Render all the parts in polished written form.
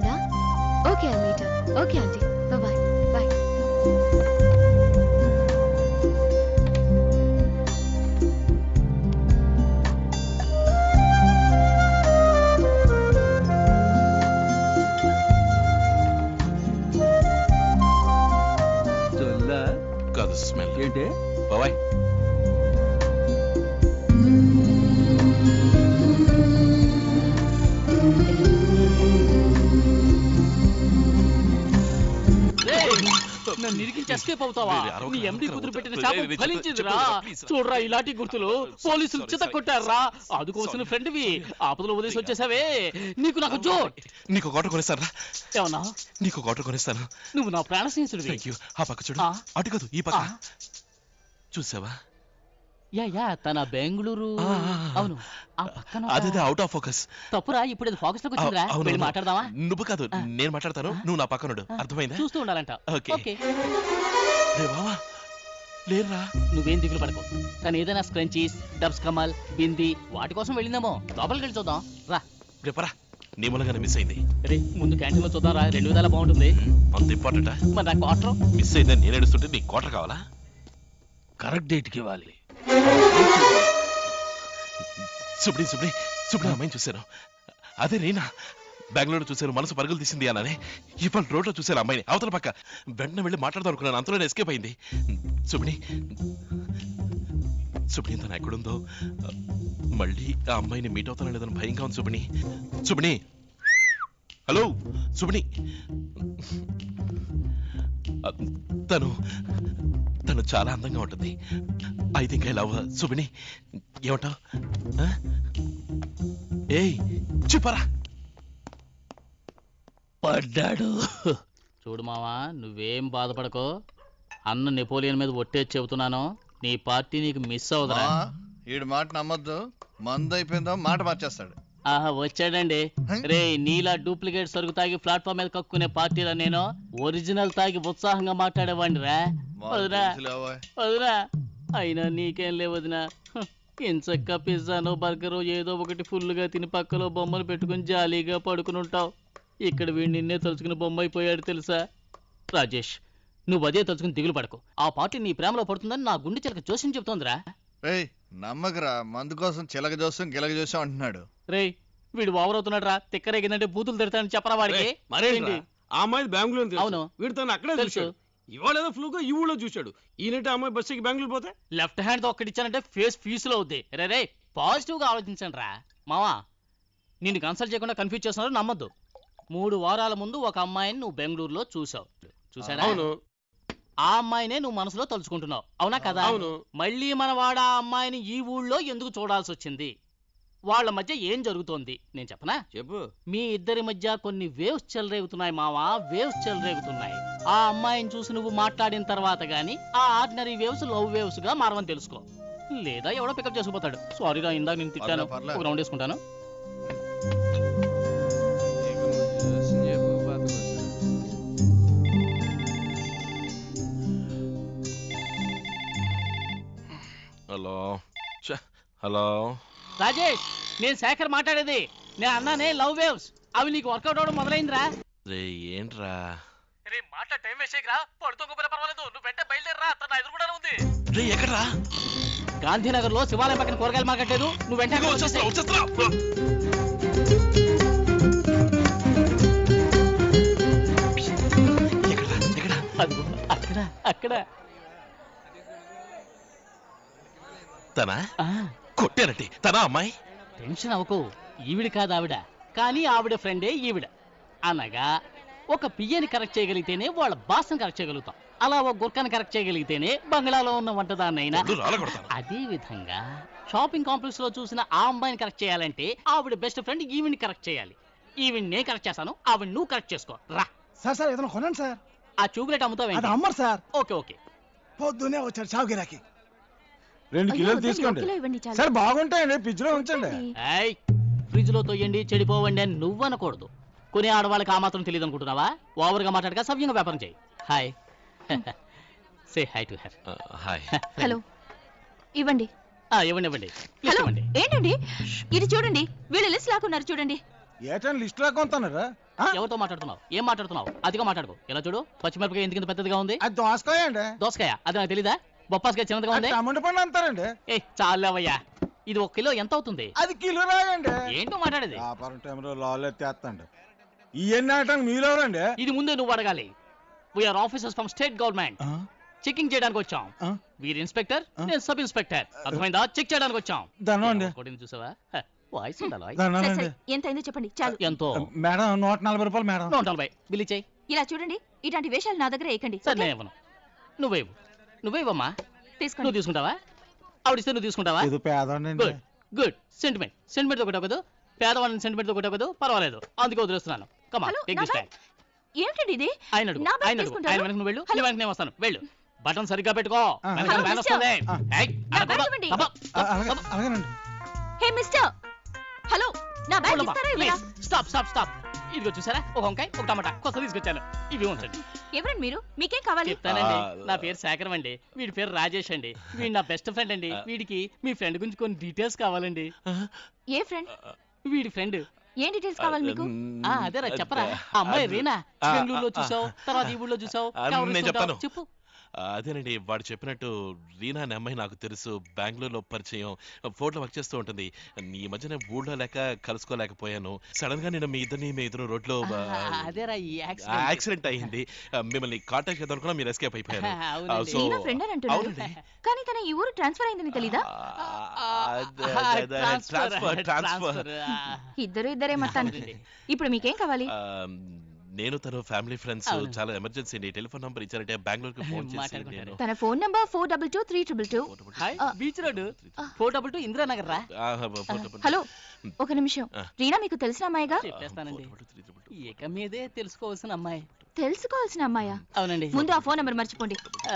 కదా? Okay meet. Okay aunty, bye bye. కాదు smell ఏంటి బాబాయ్? నన్ను ఇరికించి ఎస్కేప్ అవుతావా? నీ ఎండి కుదురు పెట్టిన శాపం ఫలించిందిరా. చూడరా ఇలాంటి గుర్తులు పోలీసులు చిత కొట్టారా. ఆదుకోవాల్సిన ఫ్రెండ్వి ఆపదలో వదిలేసి వచ్చేసావే. నీకు నాకు జోట్. నీకు గోట కొనిస్తారా? ఏమన్నా? నీకు గోట కొనిస్తాను. నువ్వు నా ప్రాణ స్నేహితుడివి. థాంక్యూ. ఆ పక్క చూడు. అటు కాదు ఈ పక్క. చూసావా? యా తన బెంగళూరు. అవును ఆ పక్కన. అదే అవుట్ ఆఫ్ ఫోకస్. తప్పురా, ఇప్పుడు అది ఫోకస్ లోకి వచ్చిందిరా. వెళ్ళి మాట్లాడదామా? నువ్వు కాదు నేను మాట్లాడతాను, నువ్వు నా పక్కనుడు. అర్థమైందా? చూస్తూ ఉండాలంట. ఓకే బావా. లేరా? నువ్వేం దిగులు పడకు. తను ఏదైనా స్క్రంచీస్, డబ్స్ కమల్, బింది వాటి కోసం వెళ్ళిందేమో. లోపలికి వెళ్ళి చూద్దాం రా. రేపరా నీ మూలంగానే మిస్ అయింది. ముందు క్యాంటీన్ లో చూద్దాం రా. 2 విధాలా బాగుంటుంది. అంత ఇంపార్టెంటా? మరి నా క్వార్టర్ మిస్ అయిందని నేను ఏడుస్తుంటే నీకు క్వార్టర్ కావాలా? కరెక్ట్ డేట్కి ఇవ్వాలి. సుబ్డి సుబ్డి సుబ్డి అమ్మాయిని చూశాను. అదే నేనా? బెంగళూరు చూశాను, మనసు పరుగులు తీసింది అన్నానే. ఇవాళ రోడ్లో చూశాను అమ్మాయిని, అవతల పక్క. వెంటనే వెళ్ళి మాట్లాడదాం అనుకున్నాను, అంతలోనే ఎస్కేప్ అయింది. సుబ్డి సుబ్డి తను ఎక్కడుందో, మళ్ళీ ఆ అమ్మాయిని మీట్ అవుతానో లేదని భయంగా ఉంది. సుబ్డి సుబ్డి హలో సుబ్డి. తను తను చాలా అందంగా ఉంటుంది. I think I love her. సుబిని ఏమంటావు? ఏయ్ చెప్పరా. పడ్డాడు. చూడు మావా, నువ్వేం బాధపడకో. అన్న నెపోలియన్ మీద ఒట్టేసి చెబుతున్నాను, నీ పార్టీ నీకు మిస్ అవుదరా. ఈడు మాట నమ్మద్దు, మందు అయిపోయిందో మాట మార్చేస్తాడు. ఆహా వచ్చాడండి. రే నీలా డూప్లికేట్ సరుకు తాగి ప్లాట్ఫామ్ మీద కక్కునే పార్టీలో నేను ఒరిజినల్ తాగి ఉత్సాహంగా మాట్లాడేవాడిని రా. వదినా వదినా, అయినా నీకేం లే వదినా. ఇంచక్క పిజ్జానో బర్గరో ఏదో ఒకటి ఫుల్గా తిని పక్కలో బొమ్మలు పెట్టుకుని జాలీగా పడుకుని ఉంటావు. ఇక్కడ వీడు నిన్నే తలుచుకుని బొమ్మ అయిపోయాడు తెలుసా. రాజేష్, నువ్వు అదే తలుచుకుని దిగులు పడకు. ఆ పార్టీ నీ ప్రేమలో పడుతుందని నా గుండె చిలక జోస్యం చెప్తోందిరా. రేయ్ నమ్మకరా, మందు కోసం చిలక జోస్యం గిలక జోస్యం అంటున్నాడు. రేయ్ వీడు ఓవర్ అవుతున్నాడు రా. తిక్కరేగిందంటే బూతులు తిడతానని చెప్పరా వాడికి. మరేంటి ఆ అమ్మాయి బెంగళూరు? అవును, వీడు తను అక్కడే తెలుసు. ఇవాళ ఏదో ఫ్లూగా ఈ ఊళ్ళో చూశాడు. ఈయనంటే అమ్మాయి బస్సుకి బెంగళూరు పోతే లెఫ్ట్ హ్యాండ్ తో ఒక్కడిచ్చానంటే ఫేస్ ఫీజులో అవుద్ది. రే రే పాజిటివ్ గా ఆలోచించండి రా మావా. నిన్ను కన్సల్ట్ చేయకుండా కన్ఫ్యూజ్ చేస్తున్నారు, నమ్మద్దు. 3 వారాల ముందు ఒక అమ్మాయిని నువ్వు బెంగళూరులో చూసావు. చూసాడా? అవును. ఆ అమ్మాయినే నువ్వు మనసులో తలుచుకుంటున్నావు, అవునా కదా? అవును. మళ్ళీ మన వాడు ఆ అమ్మాయిని ఈ ఊళ్ళో ఎందుకు చూడాల్సి వచ్చింది? వాళ్ళ మధ్య ఏం జరుగుతోంది నేను చెప్పనా? చెప్పు. మీ ఇద్దరి మధ్య కొన్ని వేవ్స్ చెలరేగుతున్నాయి మావా, వేవ్స్ చెలరేగుతున్నాయి. ఆ అమ్మాయిని చూసి నువ్వు మాట్లాడిన తర్వాత గానీ ఆ ఆర్డినరీ వేవ్స్ లవ్ వేవ్స్ గా మారవని తెలుసుకో. లేదా ఎవడో పికప్ చేసుకుపోతాడు. సారీ రా, ఇందాక నేను తిట్టాను. ఒక రౌండ్ వేసుకుంటాను. హలో హలో రాజేష్, నేను శేఖర్ మాట్లాడేది. నేను అన్నానే లవ్ వేవ్స్, అవి నీకు వర్కౌట్ అవడం మొదలైందిరా. రే ఏంట్రా? రే మాట టైం వేస్ట్ చేయకరా. పడుకోకపోయినా పర్వాలేదు, నువ్వు వెంట బయలుదేరరా. తన ఎదురుగానే ఉంది. రే ఎక్కడ్రా? గాంధీనగర్ లో శివాలయం పక్కన కూరగాయలు మార్కెట్ లేదు, నువ్వు వెంటనే అక్కడ అక్కడ. తన కొట్టారటి తన అమ్మాయి. టెన్షన్ అవ్వకు, ఈవిడ కాదు ఆవిడ, కానీ ఆవిడ ఫ్రెండే ఈవిడ. అనగా ఒక పియ్యని కరెక్ట్ చేయగలిగితేనే వాళ్ళ బాస్ని కరెక్ట్ చేయగలుగుతాం. అలా ఒక గుర్కాన్ని కరెక్ట్ చేయగలిగితేనే బంగ్లాలో ఉన్న వంటదాన్నైనా. అదే విధంగా షాపింగ్ కాంప్లెక్స్ లో చూసిన ఆ అమ్మాయిని కరెక్ట్ చేయాలంటే ఆవిడ బెస్ట్ ఫ్రెండ్ ఈవిని కరెక్ట్ చేయాలి. ఈవిని నేను కరెక్ట్ చేస్తాను, ఆవిడ నువ్వు కరెక్ట్ చేసుకో రా. సార్ సార్ ఏదైనా కొనండి సార్. ఆ ట్యూబ్లైట్ అమ్ముతావు? అది అమ్మరు సార్. Okay okay. పొద్దునే వచ్చాడు చావు గిరాకి. 2 కిలోలు తీసుకోండి సార్. బాగుంటాయండి, ఫ్రిడ్జ్ లో ఉంచండి. ఫ్రిడ్జ్ లో తోయండి చెడిపోవండి అని నువ్వు అనకూడదు. కొనే ఆడవాళ్ళకి ఆ మాత్రం తెలియదు అనుకుంటున్నావా? ఓవర్ గా మాట్లాడక సవ్యంగా వ్యాపారం చేయి. Hi. Say hi to her. Hi. Hello ఇవ్వండి. ఇవ్వండి ఇవ్వండి. హలో ఏంటండి ఇది? చూడండి వీళ్ళు లిస్ట్ లాక్కున్నారు చూడండి. ఏటని లిస్ట్ లాగా కొంటున్నారా ఎవరితో మాట్లాడుతున్నావు? ఏం మాట్లాడుతున్నావు? అదిగా మాట్లాడుకో. ఇలా చూడు, పచ్చిమిరపకాయ ఎందుకు ఇంత పెద్దదిగా ఉంది? అది దోసకాయ అండి. దోసకాయ అది నాకు తెలీదా? బొప్పాసకాయ చిన్నదిగా ఉంది. టమాటా పండు అంటారండి. ఏ చాలేవయ్యా, ఇది 1 కిలో ఎంత అవుతుంది? అది కిలో రాయండి. ఏంటో మాట్లాడేది? వ్యాపారం టైంలో లాలు ఎత్తేస్తండి. ఇవన్నీ ఆడటానికి మీరెవరండి? ఇది ముందే నువ్వు అడగాలి. We are officers from state government. Checking చేయడానికి వచ్చాం. వీరు ఇన్స్పెక్టర్, నేను సబ్ ఇన్స్పెక్టర్. అర్థమైందా? చెక్ చేయడానికి వచ్చాం. ధనండి. చూసావా? వాయిస్ ఉండాలి. ధనండి. ఎంత అయిందో చెప్పండి చాలు. ఎంతో? మేడం 140 రూపాయలు మేడం. 140 బిల్ ఇచ్చేయి. ఇలా చూడండి, ఇలాంటి వేషాలు నా దగ్గర వేయకండి. సరే నేను ఇవ్వను. నువ్వేవమ్మా. తీసుకోండి. నువ్వు తీసుకుంటావా? ఆవిడిస్తే నువ్వు తీసుకుంటావా? ఇది పేదండి. Good good. సెంటిమెంట్ తో కొట్టకూడదు. పేదవాళ్ళని సెంటిమెంట్ తో కొట్టకూడదు. పర్వాలేదు, అందుకే వదిలేస్తున్నాను. కమా హలో, టేక్ దిస్ టైం. ఏంటండి ఇది? ఆయన అడుగు, నా బ్యాగ్ ఆయన అడుగు. తీసుకుంటారా? ఆయన వెనక నువ్వు వెళ్ళు, నీ వెనక నేను వస్తాను. వెళ్ళు. బటన్ సరిగ్గా పెట్టుకో. వెనకాల హలో, వ్యాన్ మిస్టర్. వస్తుంది. ఏయ్, నా అనకూడదు. బ్యాగ్ ఇవ్వండి. అబ్బా, అబ్బా. అలాగేనండి. హే మిస్టర్, హలో, నా బ్యాగ్ చూడమ్మా, ఇస్తారా ఇవ్వరా? ప్లీజ్. స్టాప్. ఇదిగో చూసారా, ఒక వంకాయ, ఒక టమాటా కొత్త తీసుకొచ్చాను. ఇవి ఉంచండి. ఎవరండి మీరు? మీకేం కావాలి? చెప్తానండి. నా పేరు శేఖరం అండి. వీడి పేరు రాజేష్ అండి. వీడి నా బెస్ట్ ఫ్రెండ్ అండి. వీడికి మీ ఫ్రెండ్ గురించి కొన్ని డీటెయిల్స్ కావాలండి. ఏ ఫ్రెండ్? వీడి ఫ్రెండ్. ఏం డీటెయిల్స్ కావాలి మీకు? అదేరా చెప్పరా. ఆ అమ్మాయి రీనా, బెంగళూరులో చూసావు, తర్వాత ఈ ఊళ్ళో చూసావు. నేను చెప్తాను. చెప్పు. అదేనండి, వాడు చెప్పినట్టు రీనా అనే అమ్మాయి నాకు తెలుసు. బెంగళూరులో పరిచయం, ఫోటోలో వర్క్ చేస్తూ ఉంటుంది. ఈ మధ్యన ఊళ్ళో లేక కలుసుకోలేకపోయాను. సడన్ గా నేను మీ ఇద్దరు రోడ్లో అదేరా ఈ యాక్సిడెంట్ అయ్యింది. మిమ్మల్ని కాంటాక్ట్ చేద్దాం అనుకున్నా, మీరు ఎస్కేప్ అయిపోయారు. అవునండి. సో రీనా ఫ్రెండ్ అని అంటున్నారు. కానీ తన ఈ ఊరు ట్రాన్స్ఫర్ అయిందని తెలీదా? ట్రాన్స్ఫర్. ఇద్దరే మొత్తానికి. ఇప్పుడు మీకేం కావాలి? నేను తన ఫ్యామిలీ ఫ్రెండ్స్. అవును. చాలా ఎమర్జెన్సీ అండి. టెలిఫోన్ నంబర్ ఇచ్చారంటే బెంగళూరుకి ఫోన్ చేసి మాట్లాడుకుంటారు. నేను తన phone number 422322. Hi, beach road 422 Indiranagar రా. హలో, ఒక నిమిషం. రీనా మీకు తెలిసిన అమ్మాయిగా? చెప్పేస్తానండి. ఇక మీదే తెలుసుకోవాల్సిన అమ్మాయి. తెలుసుకోవాల్సిన అమ్మాయా? అవునండి. ముందు ఆ ఫోన్ నంబర్ మర్చిపోండి.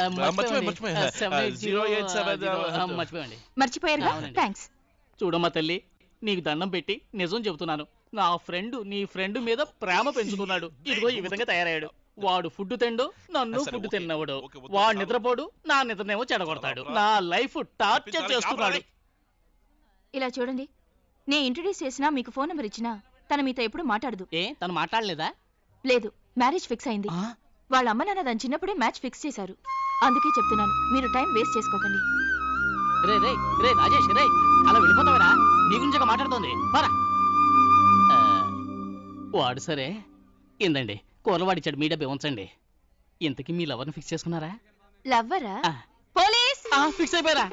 మర్చిపోయండి. మర్చిపోయారుగా? అవునండి. థ్యాంక్స్. చూడమ్మా తల్లి, నీకు దండం పెట్టి నిజం చెబుతున్నాను. నా ఫ్రెండ్ నీ ఫ్రెండ్ మీద ప్రేమ పెంచుకున్నాడు. ఇదిగో ఈ విధంగా తయారయ్యాడు. వాడు ఫుడ్ తిండు, నన్ను ఫుడ్ తిన్నవాడు. వాడు నిద్రపోడు, నా నిద్రనేమో చెడగొడతాడు. నా లైఫ్ టార్చర్ చేస్తున్నాడు. ఇలా చూడండి, నేను ఇంట్రడ్యూస్ చేసినా మీకు ఫోన్ నంబర్ ఇచ్చినా తన మీతో ఎప్పుడు మాట్లాడదు. ఏ తను మాట్లాడలేదా? లేదు, మ్యారేజ్ ఫిక్స్ అయింది. వాళ్ళ అమ్మ నాన్న దాని చిన్నప్పుడే మ్యాచ్ ఫిక్స్ చేశారు. అందుకే చెప్తున్నాను, మీరు టైం వేస్ట్ చేసుకోకండి. రే రే రే రాజేష్, రే అలా వెళ్ళిపోతావరా? నీ గురించి మాట్లాడుతోంది. పరా. వాడు సరే, ఏందండి కూరవాడిచ్చాడు, మీ డబ్బే ఉంచండి. ఇంతకీ మీ లవర్ని ఫిక్స్ చేసుకున్నారా? లవ్వరా? పోలీస్! ఫిక్స్ అయిపోయారా?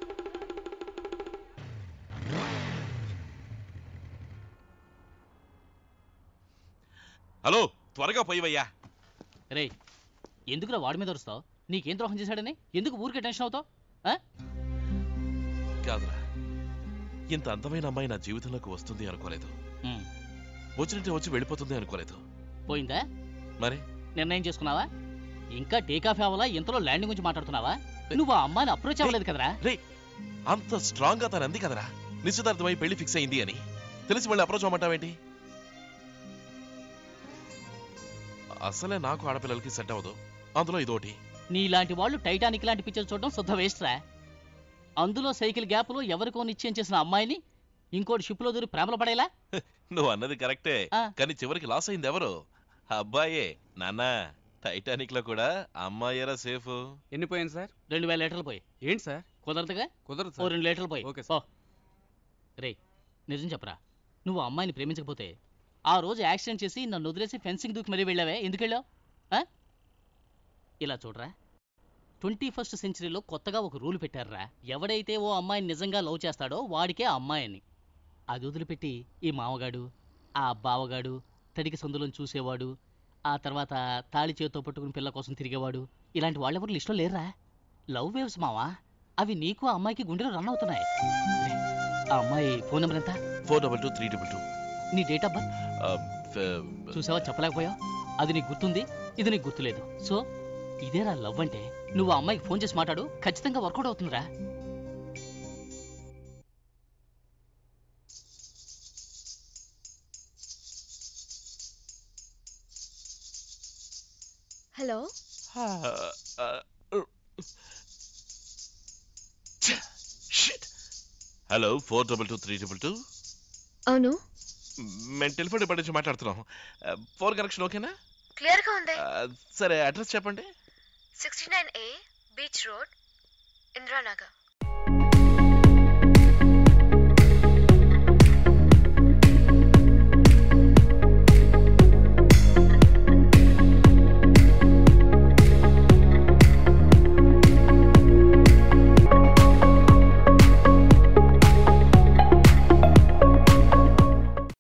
హలో, త్వరగా పోయివయ్యా. రే, ఎందుకురా వాడి మీద వరుస్తావు? నీకేం ద్రోహం చేశాడని ఎందుకు ఊరికే టెన్షన్ అవుతావు? కాదురా, ఇంత అందమైన అమ్మాయి నా జీవితంలోకి వస్తుంది అనుకోలేదు. వచ్చినట్టే వచ్చి వెళ్ళిపోతుంది అనుకోలేదు. పోయిందా? మరి నిర్ణయం చేసుకున్నావా? ఇంకా టేకాఫ్ అవ్వాలా? ఇంతలో ల్యాండింగ్ గురించి మాట్లాడుతున్నావా? నువ్వు ఆ అమ్మాయిని అప్రోచ్ అవ్వలేదు కదరా? రే, అంత స్ట్రాంగ్ గా తను అంది కదరా నిశ్చితార్థమై పెళ్లి ఫిక్స్ అయింది అని. తెలిసి మళ్ళీ అప్రోచ్ అవ్వమంటావేంటి? అసలే నాకు ఆడపిల్లలకి సెట్ అవ్వదు, అందులో ఇదోటి. నీలాంటి వాళ్ళు టైటానిక్ లాంటి పిక్చర్ చూడడం శుద్ధ వేస్ట్ రా. అందులో సైకిల్ గ్యాప్ లో ఎవరికో నిశ్చయం చేసిన అమ్మాయిని ఇంకోటి షిప్ లో దూరి ప్రేమలో పడేలా? నువ్వు అన్నది కరెక్టే, కానీ చివరికి లాస్ అయింది ఎవరు? అబ్బాయే. నాన్న, టైటానిక్ లో కూడా అమ్మాయేరా సేఫ్. ఎన్ని పోయింది సార్? 2000 లీటర్లు పోయి. ఏంటి సార్? కుదరదుగా? కుదరదు ఓ 2 లీటర్లు పోయి. Okay sir. రే, నిజం చెప్పరా, నువ్వు ఆ అమ్మాయిని ప్రేమించకపోతే ఆ రోజు యాక్సిడెంట్ చేసి నన్ను వదిలేసి ఫెన్సింగ్ దూకి మరీ వెళ్ళావే, ఎందుకు వెళ్ళావు? ఇలా చూడరా, 21st సెంచరీలో కొత్తగా ఒక రూల్ పెట్టారా. ఎవడైతే ఓ అమ్మాయిని నిజంగా లవ్ చేస్తాడో వాడికే ఆ అమ్మాయి అని. అది వదిలిపెట్టి ఈ మామగాడు, ఆ బావగాడు, తడికి సందులను చూసేవాడు, ఆ తర్వాత తాళి చేతితో పట్టుకుని పిల్ల కోసం తిరిగేవాడు, ఇలాంటి వాళ్ళెవరు లిస్టులో లేరా? లవ్ వేవ్స్ మావా, అవి నీకు ఆ అమ్మాయికి గుండెలో రన్ అవుతున్నాయి. ఆ అమ్మాయి ఫోన్ నెంబర్ ఎంత? 422322. నీ డేట్ ఆఫ్ బర్త్ చూసావా? చెప్పలేకపోయావు. అది నీకు గుర్తుంది, ఇది నీకు గుర్తులేదు. సో ఇదేరా లవ్ అంటే. నువ్వు ఆ అమ్మాయికి ఫోన్ చేసి మాట్లాడు, ఖచ్చితంగా వర్కౌట్ అవుతుందిరా. Hello, hello, 422322. అవును. మేము టెలిఫోన్ డిపార్ట్మెంట్ నుంచి మాట్లాడుతున్నాం. ఫోన్ కనెక్షన్ ఓకేనా? క్లియర్ గా ఉంది. సరే అడ్రస్ చెప్పండి. 69A beach road, Indiranagar.